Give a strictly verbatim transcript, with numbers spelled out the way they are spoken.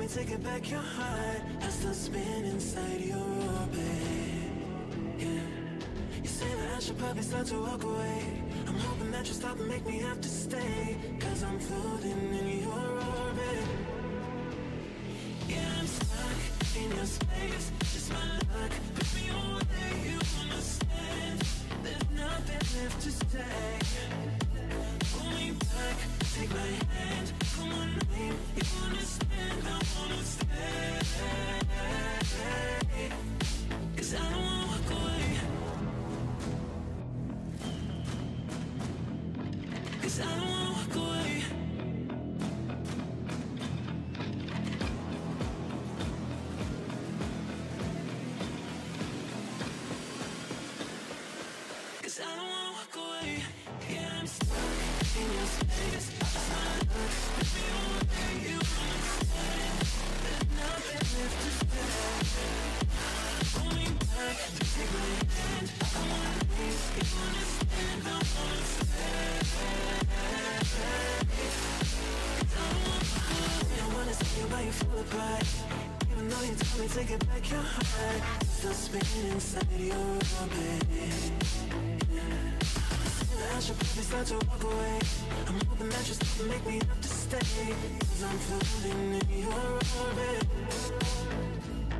me take it back your heart. I still spin inside your orbit. Yeah. You say that I should probably start to walk away. I'm hoping that you stop and make me have to stay, cause I'm floating in your orbit. Yeah, I'm stuck in your space. Just my luck, put me away, you understand. There's nothing left to say. Pull me back, take my hand, call my name, you understand, I wanna stay. Cause I don't wanna walk away. Cause I don't wanna walk away. Cause I don't wanna walk away. Yeah, I'm stuck in your space. It's my luck, put me away, you understand. There's nothing left to say. Pull me back, take my hand, I wanna leave, you understand, I wanna stay. Cause I don't wanna walk away. I wanna see you while you fall apart. Even though you told me take it back your heart, still spinning inside your orbit. I should probably start to walk away. I'm hoping that you stop and make me have to stay, cause I'm floating in your orbit.